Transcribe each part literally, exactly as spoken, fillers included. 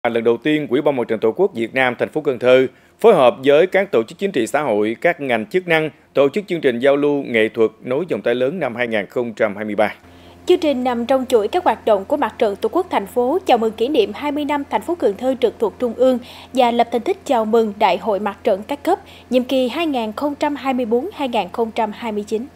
Lần đầu tiên, Ủy ban Mặt trận Tổ quốc Việt Nam thành phố Cần Thơ phối hợp với các tổ chức chính trị xã hội, các ngành chức năng tổ chức chương trình giao lưu nghệ thuật nối vòng tay lớn năm hai nghìn không trăm hai mươi ba. Chương trình nằm trong chuỗi các hoạt động của Mặt trận Tổ quốc thành phố chào mừng kỷ niệm hai mươi năm thành phố Cần Thơ trực thuộc Trung ương và lập thành tích chào mừng Đại hội Mặt trận các cấp nhiệm kỳ hai nghìn không trăm hai mươi tư đến hai nghìn không trăm hai mươi chín.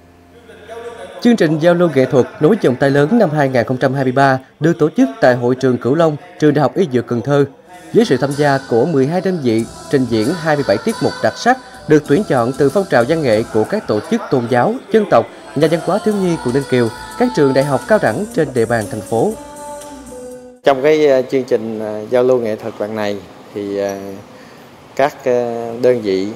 Chương trình giao lưu nghệ thuật nối vòng tay lớn năm hai nghìn không trăm hai mươi ba được tổ chức tại Hội trường Cửu Long, Trường Đại học Y Dược Cần Thơ, với sự tham gia của mười hai đơn vị trình diễn hai mươi bảy tiết mục đặc sắc được tuyển chọn từ phong trào văn nghệ của các tổ chức tôn giáo, dân tộc, nhà văn hóa thiếu nhi quận Ninh Kiều, các trường đại học cao đẳng trên địa bàn thành phố. Trong cái chương trình giao lưu nghệ thuật lần này thì các đơn vị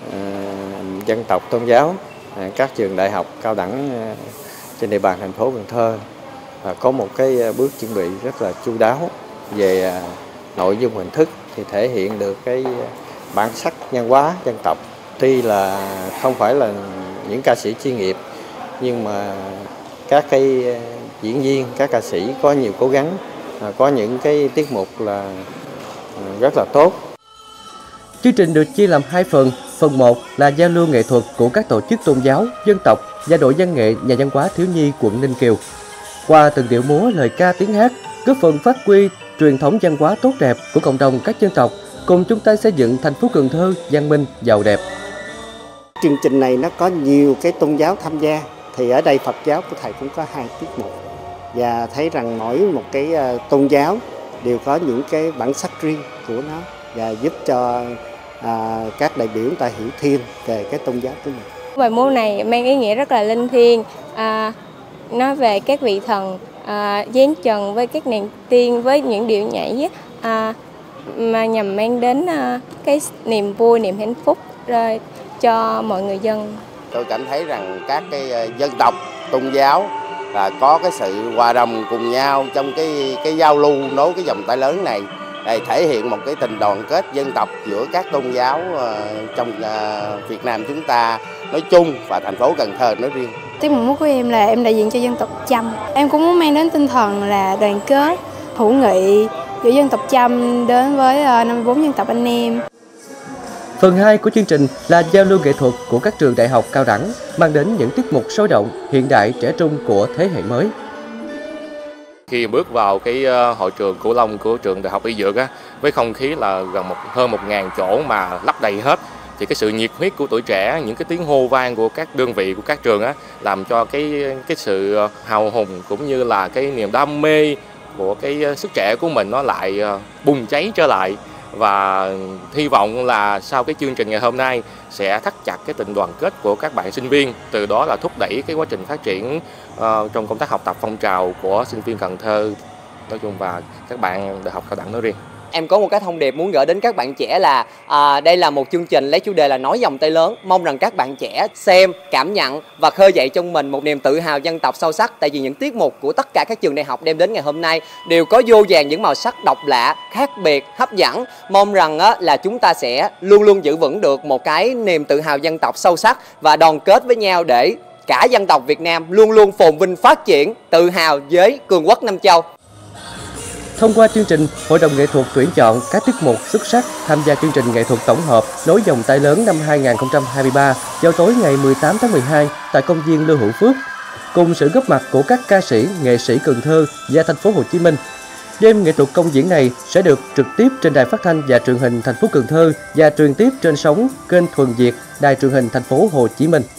dân tộc tôn giáo, các trường đại học cao đẳng trên địa bàn thành phố Cần Thơ có một cái bước chuẩn bị rất là chu đáo về nội dung hình thức, thì thể hiện được cái bản sắc văn hóa dân tộc. Tuy là không phải là những ca sĩ chuyên nghiệp, nhưng mà các cái diễn viên, các ca sĩ có nhiều cố gắng, có những cái tiết mục là rất là tốt. Chương trình được chia làm hai phần. Phần một là giao lưu nghệ thuật của các tổ chức tôn giáo, dân tộc và đội văn nghệ nhà văn hóa thiếu nhi quận Ninh Kiều. Qua từng điệu múa, lời ca, tiếng hát, góp phần phát huy truyền thống văn hóa tốt đẹp của cộng đồng các dân tộc, cùng chung tay xây dựng thành phố Cần Thơ văn minh, giàu đẹp. Chương trình này nó có nhiều cái tôn giáo tham gia, thì ở đây Phật giáo của thầy cũng có hai tiết mục, và thấy rằng mỗi một cái tôn giáo đều có những cái bản sắc riêng của nó, và giúp cho à, các đại biểu ta hiểu thêm về cái tôn giáo của mình. Bài múa này mang ý nghĩa rất là linh thiêng, à, nói về các vị thần à, giáng trần với các nàng tiên với những điệu nhảy à, mà nhằm mang đến à, cái niềm vui, niềm hạnh phúc rồi cho mọi người dân. Tôi cảm thấy rằng các cái dân tộc, tôn giáo là có cái sự hòa đồng cùng nhau trong cái cái giao lưu nối cái vòng tay lớn này, để thể hiện một cái tình đoàn kết dân tộc giữa các tôn giáo uh, trong uh, Việt Nam chúng ta nói chung và thành phố Cần Thơ nói riêng. Tiết mục múa của em là em đại diện cho dân tộc Chăm. Em cũng muốn mang đến tinh thần là đoàn kết, hữu nghị giữa dân tộc Chăm đến với uh, năm mươi bốn dân tộc anh em. Phần hai của chương trình là giao lưu nghệ thuật của các trường đại học cao đẳng, mang đến những tiết mục sôi động, hiện đại, trẻ trung của thế hệ mới. Khi bước vào cái hội trường Cửu Long của trường Đại học Y Dược á, với không khí là gần một hơn một ngàn chỗ mà lấp đầy hết, thì cái sự nhiệt huyết của tuổi trẻ, những cái tiếng hô vang của các đơn vị của các trường á, làm cho cái cái sự hào hùng cũng như là cái niềm đam mê của cái sức trẻ của mình nó lại bùng cháy trở lại. Và hy vọng là sau cái chương trình ngày hôm nay sẽ thắt chặt cái tình đoàn kết của các bạn sinh viên, từ đó là thúc đẩy cái quá trình phát triển uh, trong công tác học tập phong trào của sinh viên Cần Thơ nói chung và các bạn đại học cao đẳng nói riêng. Em có một cái thông điệp muốn gửi đến các bạn trẻ là à, đây là một chương trình lấy chủ đề là nói vòng tay lớn. Mong rằng các bạn trẻ xem, cảm nhận và khơi dậy trong mình một niềm tự hào dân tộc sâu sắc. Tại vì những tiết mục của tất cả các trường đại học đem đến ngày hôm nay đều có vô vàn những màu sắc độc lạ, khác biệt, hấp dẫn. Mong rằng á, là chúng ta sẽ luôn luôn giữ vững được một cái niềm tự hào dân tộc sâu sắc và đoàn kết với nhau để cả dân tộc Việt Nam luôn luôn phồn vinh phát triển, tự hào với cường quốc Nam Châu. Thông qua chương trình, Hội đồng nghệ thuật tuyển chọn các tiết mục xuất sắc tham gia chương trình nghệ thuật tổng hợp nối vòng tay lớn năm hai nghìn không trăm hai mươi ba vào tối ngày mười tám tháng mười hai tại công viên Lưu Hữu Phước, cùng sự góp mặt của các ca sĩ, nghệ sĩ Cần Thơ và thành phố Hồ Chí Minh. Đêm nghệ thuật công diễn này sẽ được trực tiếp trên đài phát thanh và truyền hình thành phố Cần Thơ và truyền tiếp trên sóng kênh Thuần Việt, đài truyền hình thành phố Hồ Chí Minh.